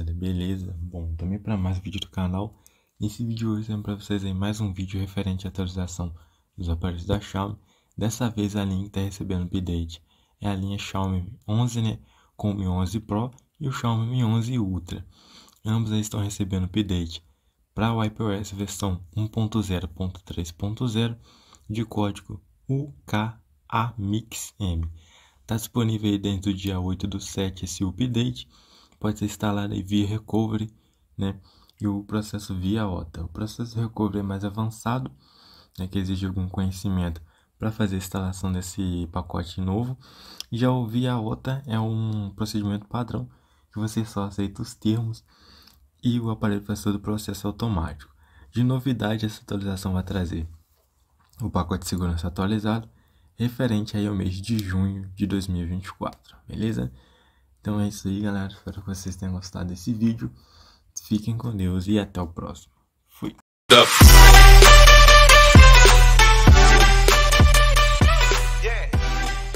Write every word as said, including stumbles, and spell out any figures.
rapaziada, beleza? Bom, também para mais vídeo do canal. Nesse vídeo hoje eu para vocês aí mais um vídeo referente à atualização dos aparelhos da Xiaomi. Dessa vez a linha que está recebendo update é a linha Xiaomi onze, né? Com o Mi onze Pro e o Xiaomi Mi onze Ultra. Ambos aí estão recebendo update para o WatchOS versão um ponto zero ponto três ponto zero de código U K A Mix M. Está disponível aí desde o dia oito do sete esse update. Pode ser instalado aí via recovery, né? E o processo via O T A. O processo de recovery é mais avançado, né? Que exige algum conhecimento para fazer a instalação desse pacote novo. Já o via O T A é um procedimento padrão que você só aceita os termos e o aparelho faz todo o processo automático. De novidade, essa atualização vai trazer o pacote de segurança atualizado referente aí ao mês de junho de dois mil e vinte e quatro, beleza? Então é isso aí, galera. Espero que vocês tenham gostado desse vídeo. Fiquem com Deus e até o próximo. Fui!